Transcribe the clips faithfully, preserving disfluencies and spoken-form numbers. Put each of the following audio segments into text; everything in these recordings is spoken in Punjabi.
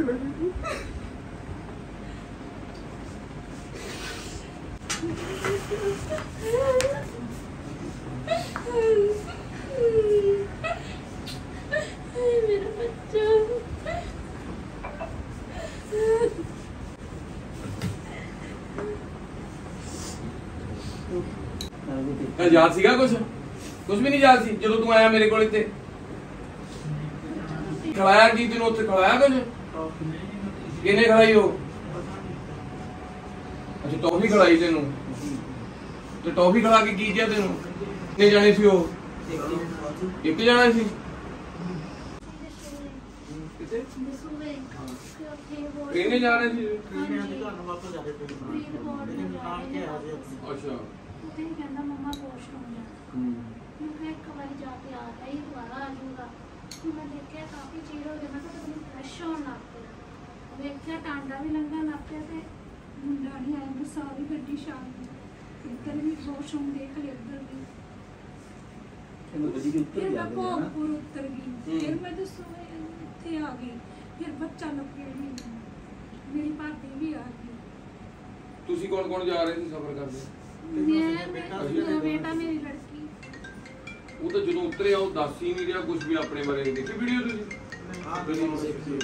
मेरा बच्चा याद सीगा कुछ कुछ भी नहीं याद सी जो तू आया मेरे को इत्थे खड़ाया की तेन उत्थे खड़ाया कुछ किने खड़ाई हो अच्छा टॉफी खड़ाई तेन तो टॉफी खड़ा के की किया तेन कितने जाने सी हो एक जाना सी किने जाने सी अच्छा कहना मम्मा वॉशरूम जा मैं कहा एक बार जाके आ रहा ही दोबारा आ जाऊंगा मैं देखा काफी चीर हो गया मैं तो तुम फ्रेश होने लग पे देखा टांडा भी लंघा लग पे ते मुंडा नहीं आया मैं सारी गड्डी शाम इधर भी वॉशरूम देख लिया इधर भी फिर मैं भोगपुर उतर गई फिर मैं तो सोए थे आ गई फिर बच्चा लग गया मेरी भाभी भी आ गई तुसी कौन कौन जा रहे थे सफर करते मैं मेरा बेटा मेरी लड़की वो तो जो उतरे आओ दस ही नहीं रहा कुछ भी अपने बारे देखी वीडियो तुसी हां देखी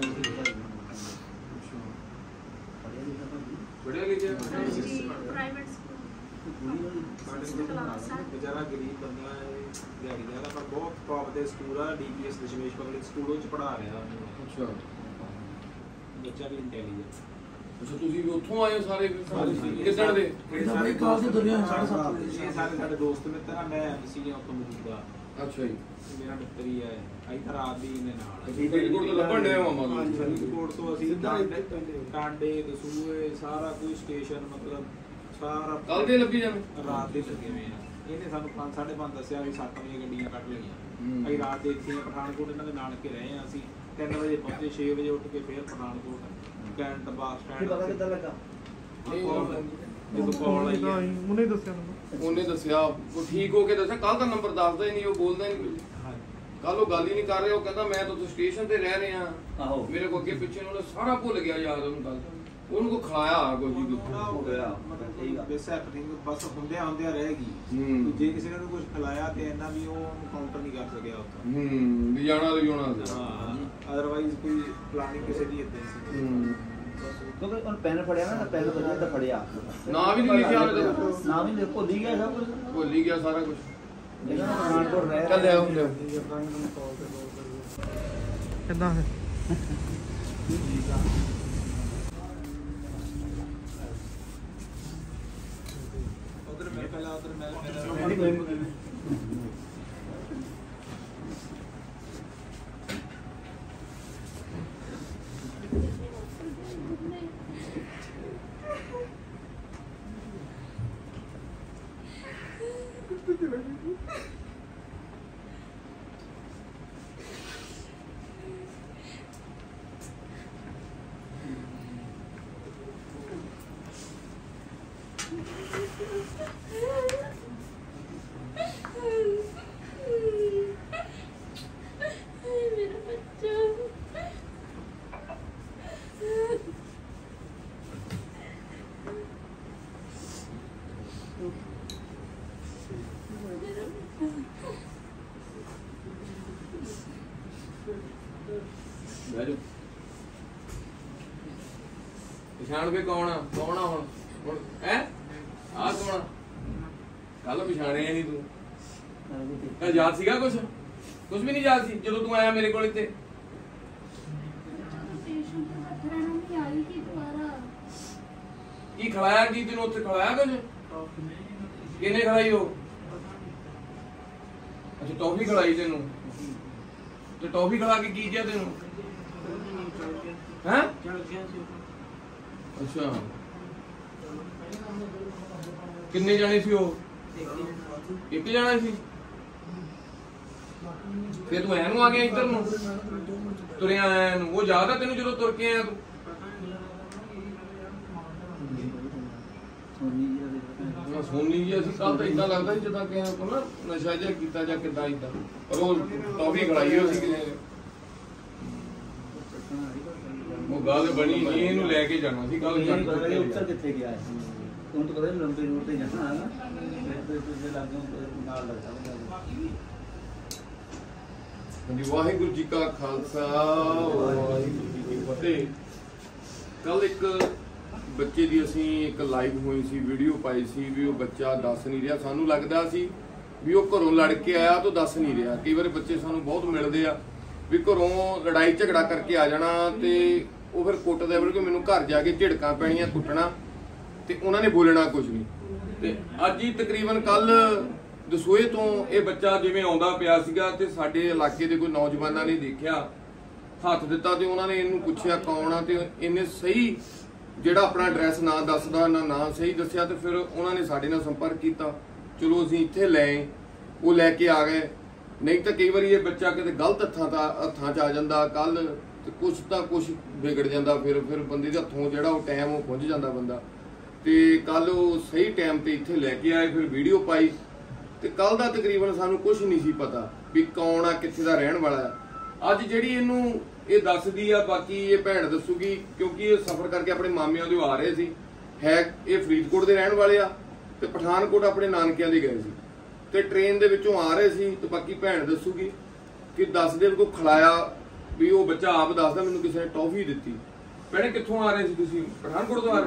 बढ़िया लिखा प्राइवेट स्कूल बेचारा गरीब बंदा है दिहाड़ीदार पर बहुत टॉप दे स्कूल है डीपीएस दशमेश पब्लिक स्कूल ਚ ਪੜਾ ਰਿਹਾ ਅੱਛਾ ਬੱਚਾ ਵੀ ਇੰਟੈਲੀਜੈਂਟ ਅੱਛਾ ਤੁਸੀਂ ਵੀ ਉੱਥੋਂ ਆਏ ਹੋ ਸਾਰੇ ਕਿੱਦਣ ਦੇ ਸਾਰੇ ਕਲਾਸ ਦੇ ਦਰਮਿਆਨ ਸਾਢੇ ਸੱਤ ਵਜੇ ਸਾਰੇ ਸਾਡੇ ਦੋਸਤ ਮਿੱਤਰ ਆ ਮੈਂ ਐਮਸੀ ਨੇ ਉੱਥੋਂ ਮੌਜੂਦਾ ਅੱਛਾ ਜੀ ਮੇਰਾ ਮਿੱਤਰੀ ਹੈ ਆਈ ਤਾਂ ਰਾਤ ਦੀ ਇਹਨੇ ਨਾਲ ਫਰੀਦਕੋਟ ਤੋਂ ਲੱਭਣ ਦੇ ਮਾਮਾ ਹਾਂਜੀ ਫਰੀਦਕੋਟ ਤੋਂ ਅਸੀਂ ਟਾਂਡੇ ਦਸੂਏ ਸਾਰਾ ਕੋਈ ਸਟੇਸ਼ਨ ਮਤਲਬ ਸਾਰਾ ਕੱਲ ਦੇ ਲੱਭੀ ਜਾਵੇ ਰਾਤ ਦੇ ਲੱਗੇ ਹੋਏ ਆ ਇਹਨੇ ਸਾਨੂੰ ਪੰਜ ਸਾਢੇ ਪੰਜ ਦੱਸਿਆ ਵੀ ਸੱਤ ਵਜੇ ਗੱਡੀਆਂ ਕੱਢ ਲਈਆਂ ਅਸੀਂ ਰਾਤ ਦੇ ਇੱਥੇ ਪਠਾਨਕੋਟ ਇਹਨਾਂ ਦੇ ਨਾਨਕੇ ਰਹੇ ਆ ਅਸੀਂ ਤਿੰਨ ਵਜੇ ਪਹੁੰਚੇ ਛੇ ਵਜੇ ਉੱਠ ਕੇ ਫੇਰ ਪਠਾਨਕੋਟ ਕੈਂਟ ਬੱਸ ਸਟੈਂਡ ਪਤਾ ਕਿੱਦਾਂ ਲੱਗਾ ਜਦੋਂ ਕਾਲ ਆਈ ਉਹਨੇ ਦੱਸਿਆ ਨੰਬਰ ਉਹਨੇ ਦੱਸਿਆ ਉਹ ਠੀਕ ਹੋ ਕੇ ਦੱਸਿਆ ਕੱਲ ਦਾ ਨੰਬਰ ਦੱਸਦਾ ਹੀ ਨਹੀਂ ਉਹ ਬੋਲਦਾ ਹੀ ਨਹੀਂ ਕੱਲ ਉਹ ਗੱਲ ਹੀ ਨਹੀਂ ਕਰ ਰਿਹਾ ਉਹ ਕਹਿੰਦਾ ਮੈਂ ਤਾਂ ਸਟੇਸ਼ਨ ਤੇ ਰਹਿ ਰਿਹਾ ਆਹੋ ਮੇਰੇ ਕੋ ਅੱਗੇ ਪਿੱਛੇ ਉਹਨੇ ਸਾਰਾ ਭੁੱਲ ਗਿਆ ਯਾਦ ਉਹਨੂੰ ਗੱਲ ਉਹਨੂੰ ਕੋ ਖਲਾਇਆ ਕੋਈ ਜੀ ਹੋ ਗਿਆ ਠੀਕ ਆ ਬਸ ਹੈਪਨਿੰਗ ਬਸ ਹੁੰਦੇ ਆਉਂਦੇ ਰਹੇਗੀ ਜੇ ਕਿਸੇ ਨੇ ਕੁਝ ਖਿਲਾਇਆ ਤੇ ਇਹਨਾਂ ਵੀ ਉਹ ਕਾਊਂਟਰ ਨਹੀਂ ਕਰ ਸਕਿਆ ਉੱਥੇ ਹੂੰ ਵੀ ਜਾਣਾ ਤੇ ਜਾਣਾ ਹਾਂ ਅਦਰਵਾਈਜ਼ ਕੋਈ ਪਲਾਨਿੰਗ ਕਿਸੇ ਦੀ ਇਦਾਂ ਸੀ ਹੂੰ ਕਿਉਂਕਿ ਉਹ ਪੈਨ ਫੜਿਆ ਨਾ ਪੈਨ ਵਧੀਆ ਤਾਂ ਫੜਿਆ ਨਾ ਵੀ ਨਹੀਂ ਲਿਖਿਆ ਉਹਨੇ ਨਾ ਵੀ ਨਹੀਂ ਭੁੱਲ ਹੀ ਗਿਆ ਸਭ ਕੁਝ ਭੁੱਲ ਹੀ ਗਿਆ ਸਾਰਾ ਕੁਝ ਜਿਹੜਾ ਪਠਾਨਕੋਟ ਰਹਿ ਚੱਲ ਆਓ ਲਿਓ ਕਿੱਦਾਂ ਹੈ ਉਧਰ ਮੈਂ ਪਹਿਲਾਂ ਉਧਰ ਮੈਂ मेरा बच्चा ਪਛਾਣ ਕੇ ਕੌਣ ਆ ਕੌਣ ਆ ਹੁਣ ਹੁਣ ਹੈ ਆ ਕੌਣ ਕੱਲ ਪਛਾਣਿਆ ਨਹੀਂ ਤੂੰ ਤਾਂ ਯਾਦ ਸੀਗਾ ਕੁਝ ਕੁਝ ਵੀ ਨਹੀਂ ਯਾਦ ਸੀ ਜਦੋਂ ਤੂੰ ਆਇਆ ਮੇਰੇ ਕੋਲ ਇੱਥੇ स्टेशन पे बैठा रहना नहीं आई कि दोबारा ਕੀ ਖੜਾਇਆ ਕੀ ਤੈਨੂੰ ਉੱਥੇ ਖੜਾਇਆ ਕੁਝ ਕਿਨੇ ਖੜਾਈ ਹੋ ਅੱਛਾ ਟੌਫੀ ਖੜਾਈ ਤੈਨੂੰ ਤੇ ਟੌਫੀ ਖੜਾ ਕੇ ਕੀ ਕਿਹਾ ਤੈਨੂੰ ਹੈ ਅੱਛਾ ਕਿੰਨੇ ਜਾਣੇ ਸੀ ਉਹ ਇੱਕ ਜਾਣਾ ਸੀ ਫਿਰ ਤੂੰ ਐ ਨੂੰ ਆ ਗਿਆ ਇੱਧਰ ਨੂੰ ਤੁਰਿਆ ਆਇਆ ਨੂੰ ਉਹ ਯਾਦ ਆ ਤੈਨੂੰ ਜਦੋਂ ਤੁਰ ਕੇ ਆਇਆ ਤੂੰ ਸੋਨੀ ਜੀ ਅਸੀਂ ਕੱਲ ਤਾਂ ਇਦਾਂ ਲੱਗਦਾ ਸੀ ਜਿੱਦਾਂ ਕਿ ਆਪਾਂ ਨਾ ਨਸ਼ਾ ਜਿਹਾ ਕੀਤਾ ਜਾਂ ਕਿੱਦਾਂ ਇਦਾਂ ਪਰ ਉਹ ਟੌਫੀ ਖੜਾਈ ਹੋਈ ਸੀ ਕਿਸੇ ਨੇ ਗੱਲ ਬਣੀ ਨਹੀਂ, ਇਹਨੂੰ ਲੈ ਕੇ ਜਾਣਾ ਸੀ ਕੱਲ ਇਹ ਪਤਾ ਨਹੀਂ ਉੱਤਰ ਕਿੱਥੇ ਗਿਆ ਹੈ ਹੁਣ ਤਾਂ ਪਤਾ ਨਹੀਂ ਲੰਬੇ ਰੂਟ ਤੇ ਜਾਣਾ ਹੈ ਨਾ ਫਿਰ ਤੇ ਲੱਗ ਨਾਲ ਲੱਗਦਾ ਹਾਂਜੀ। ਵਾਹਿਗੁਰੂ ਜੀ ਕਾ ਖਾਲਸਾ ਵਾਹਿਗੁਰੂ ਜੀ ਕੀ ਫਤਿਹ। ਕੱਲ ਇੱਕ ਬੱਚੇ ਦੀ ਅਸੀਂ ਇੱਕ ਲਾਈਵ ਹੋਈ ਸੀ, ਵੀਡੀਓ ਪਾਈ ਸੀ ਵੀ ਉਹ ਬੱਚਾ ਦੱਸ ਨਹੀਂ ਰਿਹਾ। ਸਾਨੂੰ ਲੱਗਦਾ ਸੀ ਵੀ ਉਹ ਘਰੋਂ ਲੜ ਕੇ ਆਇਆ ਤਾਂ ਦੱਸ ਨਹੀਂ ਰਿਹਾ। ਕਈ ਵਾਰ ਬੱਚੇ ਸਾਨੂੰ ਬਹੁਤ ਮਿਲਦੇ ਆ ਵੀ ਘਰੋਂ ਲੜਾਈ ਝਗੜਾ ਕਰਕੇ ਆ ਜਾਣਾ ਤੇ ਉਹ ਫਿਰ ਕੁੱਟਦੇ ਬਲਕਿ ਮੈਨੂੰ ਘਰ ਜਾ ਕੇ ਝਿੜਕਾਂ ਪੈਣੀਆਂ, ਕੁੱਟਣਾ ਤੇ ਉਹਨਾਂ ਨੇ ਬੋਲਣਾ ਕੁਝ ਨਹੀਂ। ਤੇ ਅੱਜ ਹੀ ਤਕਰੀਬਨ ਕੱਲ ਦਸੂਏ ਤੋਂ ਇਹ ਬੱਚਾ ਜਿਵੇਂ ਆਉਂਦਾ ਪਿਆ ਸੀਗਾ ਤੇ ਸਾਡੇ ਇਲਾਕੇ ਦੇ ਕੋਈ ਨੌਜਵਾਨਾਂ ਨੇ ਦੇਖਿਆ, ਹੱਥ ਦਿੱਤਾ ਤੇ ਉਹਨਾਂ ਨੇ ਇਹਨੂੰ ਪੁੱਛਿਆ ਕੌਣ ਆ ਤੇ ਇਹਨੇ ਸਹੀ ਜਿਹੜਾ ਆਪਣਾ ਐਡਰੈਸ ਨਾ ਦੱਸਦਾ ਨਾ ਨਾਂ ਸਹੀ ਦੱਸਿਆ ਤੇ ਫਿਰ ਉਹਨਾਂ ਨੇ ਸਾਡੇ ਨਾਲ ਸੰਪਰਕ ਕੀਤਾ। ਚਲੋ ਅਸੀਂ ਇੱਥੇ ਲੈ ਆਏ, ਉਹ ਲੈ ਕੇ ਆ ਗਏ। ਨਹੀਂ ਤਾਂ ਕਈ ਵਾਰੀ ਇਹ ਬੱਚਾ ਕਿਤੇ ਗਲਤ ਹੱਥਾਂ ਦਾ ਹੱਥਾਂ 'ਚ ਆ ਜਾਂਦਾ ਕੱਲ ਤੇ ਕੁਛ ਤਾਂ ਕੁਛ ਵਿਗੜ ਜਾਂਦਾ। ਫਿਰ ਫਿਰ ਬੰਦੇ ਦੇ ਹੱਥੋਂ ਜਿਹੜਾ ਉਹ ਟਾਈਮ ਉਹ ਪਹੁੰਚ ਜਾਂਦਾ ਬੰਦਾ। ਤੇ ਕੱਲ ਉਹ ਸਹੀ ਟਾਈਮ ਤੇ ਇੱਥੇ ਲੈ ਕੇ ਆਏ, ਫਿਰ ਵੀਡੀਓ ਪਾਈ ਤੇ ਕੱਲ ਦਾ ਤਕਰੀਬਨ ਸਾਨੂੰ ਕੁਝ ਨਹੀਂ ਸੀ ਪਤਾ ਵੀ ਕੌਣ ਆ, ਕਿੱਥੇ ਦਾ ਰਹਿਣ ਵਾਲਾ ਆ। ਅੱਜ ਜਿਹੜੀ ਇਹਨੂੰ ਇਹ ਦੱਸਦੀ ਆ, ਬਾਕੀ ਇਹ ਭੈਣ ਦੱਸੂਗੀ ਕਿਉਂਕਿ ਇਹ ਸਫ਼ਰ ਕਰਕੇ ਆਪਣੇ ਮਾਮਿਆਂ ਦੇ ਆ ਰਹੇ ਸੀ। ਹੈ ਇਹ ਫਰੀਦਕੋਟ ਦੇ ਰਹਿਣ ਵਾਲੇ ਆ ਤੇ ਪਠਾਨਕੋਟ ਆਪਣੇ ਨਾਨਕਿਆਂ ਦੇ ਗਏ ਸੀ ਤੇ ਟ੍ਰੇਨ ਦੇ ਵਿੱਚੋਂ ਆ ਰਹੇ ਸੀ। ਤੇ ਬਾਕੀ ਭੈਣ ਦੱਸੂਗੀ ਕਿ ਦੱਸਦੇ ਕੋ ਖਿਲਾਇਆ ਵੀ ਉਹ ਬੱਚਾ ਆਪ ਦੱਸਦਾ ਮੈਨੂੰ ਕਿਸੇ ਨੇ ਟੌਫੀ ਦਿੱਤੀ। ਭੈਣੇ ਕਿੱਥੋਂ ਆ ਰਹੇ ਸੀ ਤੁਸੀਂ? ਪਠਾਨਕੋਟ ਤੋਂ ਆ ਰਹੇ?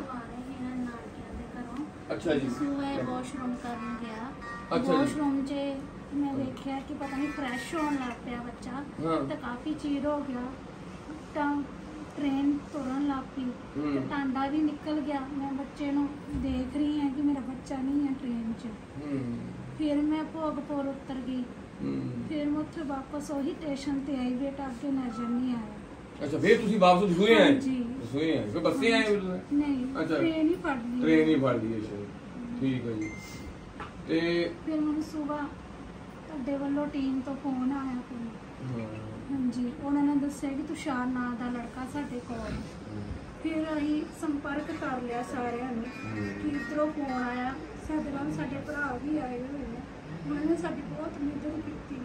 ਅੱਛਾ ਜੀ। ਸੂਏ ਵਾਸ਼ਰੂਮ ਕਰਨ ਗਿਆ। ਅੱਛਾ ਜੀ। ਵਾਸ਼ਰੂਮ 'ਚ ਮੈਂ ਵੇਖਿਆ ਕਿ ਪਤਾ ਨਹੀਂ ਫਰੈਸ਼ ਹੋਣ ਲੱਗ ਪਿਆ ਬੱਚਾ ਹਾਂ। ਤੇ ਕਾਫੀ ਚੀਰ ਹੋ ਗਿਆ ਤਾਂ ਟ੍ਰੇਨ ਤੁਰਨ ਲੱਗ ਪਈ ਤੇ ਟਾਂਡਾ ਵੀ ਨਿਕਲ ਗਿਆ। ਮੈਂ ਬੱਚੇ ਨੂੰ ਦੇਖ ਰਹੀ ਹਾਂ ਕਿ ਮੇਰਾ ਬੱਚਾ ਨਹੀਂ ਹੈ ਟ੍ਰੇਨ 'ਚ। ਫਿਰ ਮੈਂ ਭੋਗਪੁਰ ਉਤਰ ਗਈ। ਫਿਰ ਮੈਂ ਉੱਥੇ ਵਾਪਸ ਉਹੀ ਸਟੇਸ਼ਨ ਤੇ ਆਈ, ਬੇਟਾ ਅੱਗੇ ਨਜ਼ਰ ਨਹੀਂ ਆਇਆ। ਅੱਛਾ, ਫਿਰ ਤੁਸੀਂ ਵਾਪਸ ਦਸੂਏ ਆਏ? ਜੀ ਦਸੂਏ ਆਏ ਫਿਰ ਬੱਸੇ ਆਏ ਹੋ? ਨਹੀਂ, ਅੱਛਾ, ਟ੍ਰੇਨ ਹੀ ਫੜ ਲਈ। ਟ੍ਰੇਨ ਹੀ ਫੜ ਲਈ। ਅੱਛਾ, ਠੀਕ ਹੈ ਜੀ। ਤੇ ਫਿਰ ਮੈਨੂੰ ਸਵੇਰ ਤੁਹਾਡੇ ਵੱਲੋਂ ਟੀਮ ਤੋਂ ਫੋਨ ਆਇਆ ਕੋਈ। ਹਾਂਜੀ, ਉਹਨਾਂ ਨੇ ਦੱਸਿਆ ਕਿ ਤੁਸ਼ਾਰ ਨਾਂ ਦਾ ਲੜਕਾ ਸਾਡੇ ਕੋਲ। ਫਿਰ ਅਸੀਂ ਸੰਪਰਕ ਕਰ ਲਿਆ ਸਾਰਿਆਂ ਨੇ ਕਿ ਇੱਧਰੋਂ ਫੋਨ ਆਇਆ। ਸਾਡੇ ਨਾਲ ਸਾਡੇ ਭਰਾ ਵੀ ਆਏ ਹੋਏ ਨੇ, ਉਹਨਾਂ ਨੇ ਸਾਡੀ ਬਹੁਤ ਮਦਦ ਕੀਤੀ।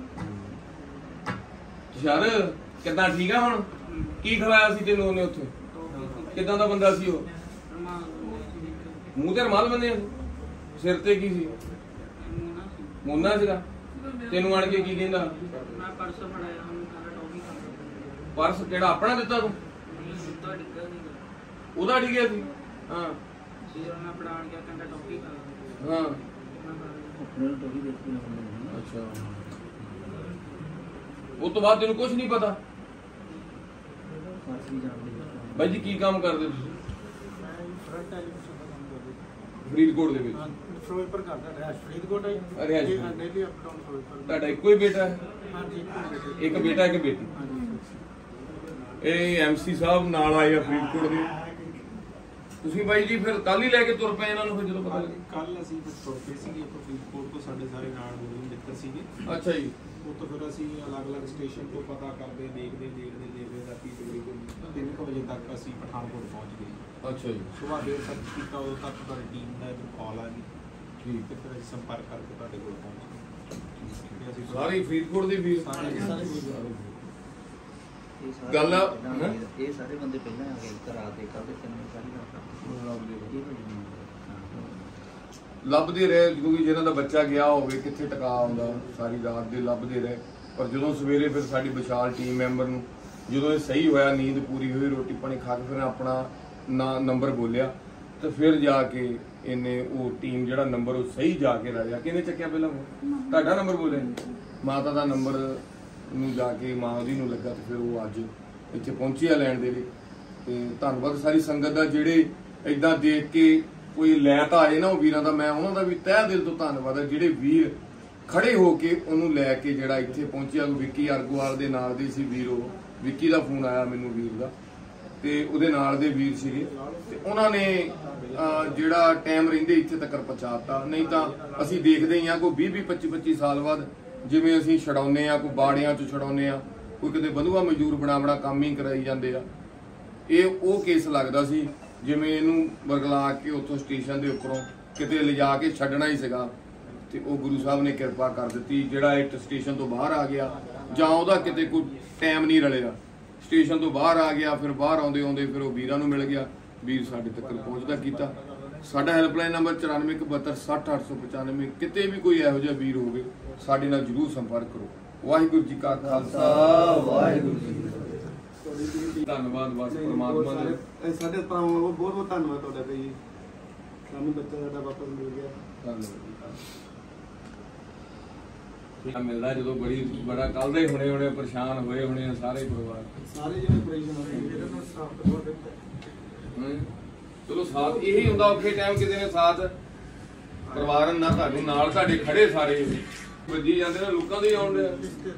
ਯਾਰ ਕਿੱਦਾਂ ਠੀਕ ਆ ਹੁਣ? ਕੀ ਖਵਾਇਆ ਸੀ ਤੈਨੂੰ ਉਹਨੇ ਉੱਥੇ? ਕਿੱਦਾਂ ਦਾ ਬੰਦਾ ਸੀ ਉਹ? ਮੂੰਹ ਤੇ ਰੁਮਾਲ ਬੰਨਿਆ, ਸਿਰ ਤੇ ਕੀ ਸੀ? ਮੋਨਾ ਸੀਗਾ। ਤੈਨੂੰ ਆਣ ਕੇ ਕੀ ਕਹਿੰਦਾ? ਮੈਂ ਪਰਸ ਫੜਾਇਆ, ਉਹਨੂੰ ਕਹਿੰਦਾ ਟੌਫੀ ਖਾ। ਪਰਸ ਕਿਹੜਾ ਆਪਣਾ ਦਿੱਤਾ ਤੂੰ? ਉਹਦਾ ਡਿੱਗਾ ਸੀਗਾ। ਉਹਦਾ ਡਿੱਗਿਆ ਸੀ? ਹਾਂ। ਫਿਰ ਮੈਂ ਫੜਾਣ ਗਿਆ, ਕਹਿੰਦਾ ਟੌਫੀ ਖਾ। ਹਾਂ। ਮੈਂ ਖਾ ਲਈ। ਆਪਣੇ ਤੋਂ ਵੀ ਦੇਖੀ ਨਾ। ਅੱਛਾ, ਉਹ ਤੋਂ ਬਾਅਦ ਤੈਨੂੰ ਕੁਝ ਨਹੀਂ ਪਤਾ? ਬਾਈ ਜੀ ਕੀ ਕੰਮ ਕਰਦੇ ਤੁਸੀਂ? ਫਰੀਦਕੋਟ ਦੇ ਵਿੱਚ? ਫਿਰੋਜ਼ਪੁਰ ਕਰਦਾ ਰਿਹਾ। ਫਰੀਦਕੋਟ ਹੈ। ਰਿਹਾਇਸ਼। Daily up down Firozpur. ਤੁਹਾਡਾ ਇੱਕੋ ਹੀ ਬੇਟਾ ਹੈ? ਹਾਂਜੀ, ਇੱਕ ਬੇਟਾ ਇੱਕ ਬੇਟੀ। ਇਹ ਐਮਸੀ ਸਾਹਿਬ ਨਾਲ ਆਏ ਆ ਫਰੀਦਕੋਟ ਦੇ। ਤੁਸੀਂ ਬਾਈ ਜੀ ਫਿਰ ਕੱਲ ਹੀ ਲੈ ਕੇ ਤੁਰ ਪਏ ਇਹਨਾਂ ਨੂੰ? ਫਿਰ ਜਦੋਂ ਪਤਾ ਲੱਗਿਆ ਕੱਲ ਅਸੀਂ ਤੁਰ ਪਏ ਸੀਗੇ ਫਰੀਦਕੋਟ ਤੋਂ, ਸਾਡੇ ਸਾਰੇ ਨਾਲ ਹੋਰ ਮਿੱਤਰ ਸੀਗੇ। ਅੱਛਾ ਜੀ। ਉਹ ਤੋਂ ਫਿਰ ਅਸੀਂ ਅਲੱਗ-ਅਲੱਗ ਸਟੇਸ਼ਨ ਤੋਂ ਪਤਾ ਕਰਦੇ ਦੇਖਦੇ ਦੇਖਦੇ ਦੇਖਦੇ ਰਾਤੀ ਤਕਰੀਬਨ ਤਿੰਨ ਕੁ ਵਜੇ ਤੱਕ ਅਸੀਂ ਪਠਾਨਕੋਟ ਪਹੁੰਚ ਗਏ। ਅੱਛਾ ਜੀ। ਸੁਬਾਹ ਦੇਰ ਸਰਚ ਕੀਤਾ, ਉਦੋਂ ਤੱਕ ਤੁਹਾਡੀ ਟੀਮ ਦਾ ਇੱਕ ਕਾਲ ਆ ਗਈ। ਠੀਕ ਤੇ ਫਿਰ ਅਸੀਂ ਸੰਪਰਕ ਕਰਕੇ ਤੁਹਾਡੇ ਕੋਲ ਪਹੁੰਚ ਗਏ। ਅਸੀਂ ਸਾਰੇ ਫਰੀਦਕੋਟ ਦੇ ਵੀਰ? ਸਾਰੇ ਗੱਲ ਆ- ਇਹ ਸਾਰੇ ਬੰਦੇ ਪਹਿਲਾਂ ਆ ਗਏ ਘਰਾਂ ਦੇ ਕੱਲ ਦੇ ਤਿੰਨ ਸਾਰੀ ਲੱਭਦੇ ਰਹੇ ਕਿਉਂਕਿ ਜਿਹਨਾਂ ਦਾ ਬੱਚਾ ਗਿਆ ਹੋਵੇ ਕਿੱਥੇ ਟਿਕਾ ਆਉਂਦਾ, ਸਾਰੀ ਰਾਤ ਦੇ ਲੱਭਦੇ ਰਹੇ। ਪਰ ਜਦੋਂ ਸਵੇਰੇ ਫਿਰ ਸਾਡੀ ਵਿਸ਼ਾਲ ਟੀਮ ਮੈਂਬਰ ਨੂੰ ਜਦੋਂ ਇਹ ਸਹੀ ਹੋਇਆ, ਨੀਂਦ ਪੂਰੀ ਹੋਈ, ਰੋਟੀ ਪਾਣੀ ਖਾ ਕੇ ਫਿਰ ਆਪਣਾ ਨਾ ਨੰਬਰ ਬੋਲਿਆ ਤੇ ਫਿਰ ਜਾ ਕੇ ਇਹਨੇ ਉਹ ਟੀਮ ਜਿਹੜਾ ਨੰਬਰ ਉਹ ਸਹੀ ਜਾ ਕੇ ਲਾਇਆ। ਕਿਹਨੇ ਚੱਕਿਆ ਪਹਿਲਾਂ? ਤੁਹਾਡਾ ਨੰਬਰ ਬੋਲਿਆ? ਮਾਤਾ ਦਾ ਨੰਬਰ ਨੂੰ ਜਾ ਕੇ ਮਾਂ ਉਹਦੀ ਨੂੰ ਲੱਗਾ ਤੇ ਫਿਰ ਉਹ ਅੱਜ ਇੱਥੇ ਪਹੁੰਚੀ ਆ ਲੈਣ ਦੇ ਲਈ। ਤੇ ਧੰਨਵਾਦ ਸਾਰੀ ਸੰਗਤ ਦਾ ਜਿਹੜੇ ਇਦਾਂ ਦੇਖ ਕੇ ਕੋਈ ਲੈ ਤਾਂ ਆਏ ਨਾ ਉਹ ਵੀਰਾਂ ਦਾ। ਮੈਂ ਉਹਨਾਂ ਦਾ ਵੀ ਤਹਿ ਦਿਲ ਤੋਂ ਧੰਨਵਾਦ ਹੈ ਜਿਹੜੇ ਵੀਰ ਖੜੇ ਹੋ ਕੇ ਉਹਨੂੰ ਲੈ ਕੇ ਜਿਹੜਾ ਇੱਥੇ ਪਹੁੰਚਿਆ। ਵਿੱਕੀ ਅਰਗੋਵਾਲ ਦੇ ਨਾਲ ਦੇ ਸੀ ਵੀਰ, ਉਹ ਵਿੱਕੀ ਦਾ ਫੋਨ ਆਇਆ ਮੈਨੂੰ ਵੀਰ ਦਾ ਤੇ ਉਹਦੇ ਨਾਲ ਦੇ ਵੀਰ ਸੀਗੇ ਤੇ ਉਹਨਾਂ ਨੇ ਜਿਹੜਾ ਟਾਈਮ ਰਹਿੰਦੇ ਇੱਥੇ ਤੱਕ ਪਹੁੰਚਾਤਾ। ਨਹੀਂ ਤਾਂ ਅਸੀਂ ਦੇਖਦੇ ਹੀ ਆ ਕੋਈ ਵੀਹ ਵੀਹ ਪੱਚੀ ਪੱਚੀ ਸਾਲ ਬਾਅਦ ਜਿਵੇਂ ਅਸੀਂ ਛਡਾਉਂਦੇ ਆ, ਕੋਈ ਬਾੜਿਆਂ 'ਚ ਛਡਾਉਂਦੇ ਆ, ਕੋਈ ਕਿਤੇ ਬੰਧੂਆ ਮਜ਼ਦੂਰ ਬਣਾ ਬਣਾ ਕੰਮ ਹੀ ਕਰਾਈ ਜਾਂਦੇ ਆ। ਇਹ ਉਹ ਕੇਸ ਲੱਗਦਾ ਸੀ ਜਿਵੇਂ ਇਹਨੂੰ ਵਰਗਲਾ ਕੇ ਉੱਥੋਂ ਸਟੇਸ਼ਨ ਦੇ ਉੱਪਰੋਂ ਕਿਤੇ ਲਿਜਾ ਕੇ ਛੱਡਣਾ ਹੀ ਸੀਗਾ ਤੇ ਉਹ ਗੁਰੂ ਸਾਹਿਬ ਨੇ ਕਿਰਪਾ ਕਰ ਦਿੱਤੀ। ਜਿਹੜਾ ਇੱਕ ਸਟੇਸ਼ਨ ਤੋਂ ਬਾਹਰ ਆ ਗਿਆ ਜਾਂ ਉਹਦਾ ਕਿਤੇ ਕੋਈ ਟਾਈਮ ਨਹੀਂ ਰਲਿਆ ਸਟੇਸ਼ਨ ਤੋਂ ਬਾਹਰ ਆ ਗਿਆ, ਫਿਰ ਬਾਹਰ ਆਉਂਦੇ ਆਉਂਦੇ ਫਿਰ ਉਹ ਵੀਰਾਂ ਨੂੰ ਮਿਲ ਗਿਆ, ਵੀਰ ਸਾਡੇ ਤੱਕ ਪਹੁੰਚਦਾ ਕੀਤਾ। ਸਾਡਾ ਹੈਲਪਲਾਈਨ ਨੰਬਰ ਚੁਰਾਨਵੇਂ ਇੱਕ ਬਹੱਤਰ ਸੱਠ ਅੱਠ ਸੌ ਪਚਾਨਵੇਂ। ਕਿਤੇ ਵੀ ਕੋਈ ਇਹੋ ਜਿਹਾ ਵੀਰ ਹੋਵੇ ਸਾਡੇ ਨਾਲ ਜ਼ਰੂਰ ਸੰਪਰਕ ਕਰੋ। ਵਾਹਿਗੁਰੂ ਜੀ ਕਾ ਖਾਲਸਾ, ਵਾਹਿਗੁਰੂ ਜੀ ਕੀ ਫਤਿਹ। ਧੰਨਵਾਦ ਬਸ ਪਰਮਾਤਮਾ ਦਾ। ਇਹ ਸਾਡੇ ਭਰਾਵਾਂ ਵੱਲੋਂ ਬਹੁਤ ਬਹੁਤ ਧੰਨਵਾਦ ਤੁਹਾਡਾ ਭਾਈ, ਸਾਨੂੰ ਬੱਚਾ ਸਾਡਾ ਵਾਪਸ ਮਿਲ ਗਿਆ। ਧੰਨਵਾਦ ਮਿਲਦਾ ਜਦੋਂ ਬੜੀ ਬੜਾ ਕੱਲ ਦੇ ਹੁਣੇ ਹੁਣੇ ਪਰੇਸ਼ਾਨ ਹੋਏ ਹੋਣੇ ਆ ਸਾਰੇ ਪਰਿਵਾਰ, ਸਾਰੇ ਜਿਹੜੇ ਪਰੇਸ਼ਾਨ ਹੋ ਗਏ ਇਹਨਾਂ ਨੂੰ ਸਾਫ ਤੋਂ ਬਹੁਤ ਹਮ, ਚਲੋ ਸਾਥ ਇਹੀ ਹੁੰਦਾ ਔਖੇ ਟਾਈਮ ਕਿਸੇ ਨੇ ਸਾਥ ਪਰਿਵਾਰ ਨਾਲ ਤੁਹਾਨੂੰ ਨਾਲ ਤੁਹਾਡੇ ਖੜੇ ਸਾਰੇ ਵੱਜੀ ਜਾਂਦੇ ਨੇ ਲੋਕਾਂ ਦੇ ਆਉਣ ਦੇ।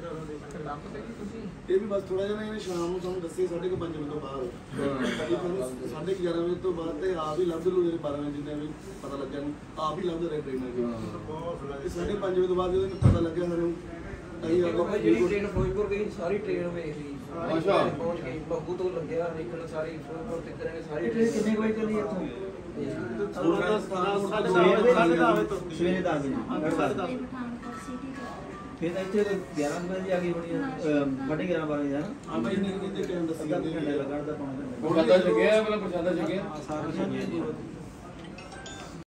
ਇਹ ਵੀ ਬਸ ਥੋੜਾ ਜਿਹਾ ਇਹਨੇ ਸ਼ਾਮ ਨੂੰ ਤੁਹਾਨੂੰ ਦੱਸੇ ਸਾਢੇ ਕੁ ਪੰਜ ਵਜੇ ਤੋਂ ਬਾਅਦ, ਸਾਢੇ ਗਿਆਰਾਂ ਵਜੇ ਤੋਂ ਬਾਅਦ ਤੇ ਆਪ ਹੀ ਲੱਭਦੇ ਲੋ ਜਿਹੜੇ ਬਾਰਾਂ ਵਜੇ ਜਿੰਨੇ ਵੀ ਪਤਾ ਲੱਗਿਆ ਨੂੰ ਆਪ ਹੀ ਲੱਭਦੇ ਰਹੇ ਟ੍ਰੇਨਾਂ ਦੇ। ਸਾਢੇ ਪੰਜ ਵਜੇ ਤੋਂ ਬਾਅਦ ਜਦੋਂ ਪਤਾ ਲੱਗਿਆ ਸਾਨੂੰ ਅਸੀਂ ਆ ਜਿਹੜੀ ਟ੍ਰੇਨ ਫਿਰੋਜ਼ਪੁਰ ਗਈ ਸਾਰੀ ਟ੍ਰੇਨ ਵੇਖ ਲਈ। ਅੱਛਾ। ਪਹੁੰਚ ਗਈ ਬੱਗੂ ਤੋਂ ਲੱਗਿਆ ਨਿਕਲ ਸਾਰੀ ਫਿਰੋਜ਼ਪੁਰ ਤੱਕ ਕਰਾਂਗੇ ਸਾਰੀ ਇਹ ਕਿੰਨੇ ਵਜੇ ਚੱਲੀ ਇੱਥੋਂ? ਸਵੇਰੇ ਦਸ ਵਜੇ। ਪਠਾਨਕੋਟ ਸਿਟੀ ਤੋਂ ਫਿਰ ਇੱਥੇ ਗਿਆਰਾਂ ਵਜੇ ਆ ਗਈ ਹੋਣੀ ਆ, ਸਾਢੇ ਗਿਆਰਾਂ ਬਾਰਾਂ ਵਜੇ ਆ। ਆ ਭਾਈ ਨੇ ਕਿਤੇ ਟਾਈਮ ਦੱਸੀ ਅੱਧਾ ਘੰਟਾ ਲੱਗਾ, ਅੱਧਾ ਪੌਣਾ ਘੰਟਾ। ਪ੍ਰਸ਼ਾਦਾ ਛਕਿਆ, ਪਹਿਲਾਂ ਪ੍ਰਸ਼ਾਦਾ ਛਕਿਆ। ਸਾਰਾ